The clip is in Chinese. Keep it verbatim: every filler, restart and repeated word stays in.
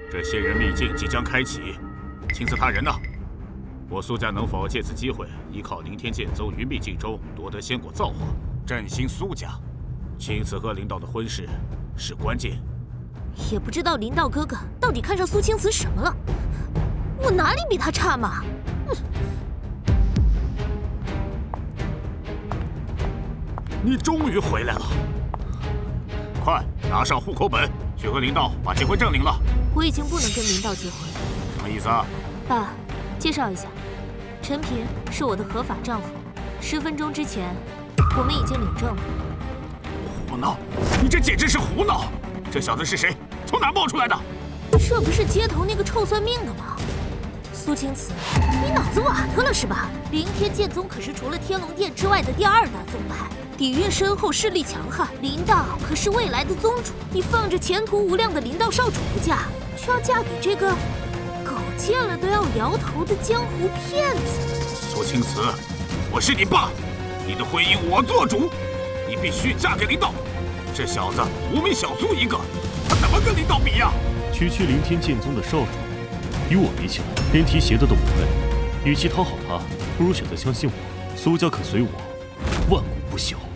这仙人秘境即将开启，青瓷他人呢？我苏家能否借此机会，依靠凌天剑宗于秘境中夺得仙果造化，振兴苏家？青瓷和林道的婚事是关键。 也不知道林道哥哥到底看上苏青瓷什么了？我哪里比他差嘛？嗯。 你终于回来了！快拿上户口本，去和林道把结婚证领了。 我已经不能跟林道结婚了。 什么意思啊？ 爸，介绍一下，陈平是我的合法丈夫。十分钟之前，我们已经领证了。 胡闹！你这简直是胡闹！这小子是谁？从哪冒出来的？ 这不是街头那个臭算命的吗？苏青瓷，你脑子瓦特了是吧？凌天剑宗可是除了天龙殿之外的第二大宗派。 底蕴深厚，势力强悍。林道可是未来的宗主，你放着前途无量的林道少主不嫁，却要嫁给这个狗见了都要摇头的江湖骗子？ 苏青瓷，我是你爸，你的婚姻我做主，你必须嫁给林道。这小子无名小卒一个，他怎么跟林道比呀？ 区区凌天剑宗的少主，与我比起来，连提鞋的都不配。与其讨好他，不如选择相信我。苏家可随我，万古不朽。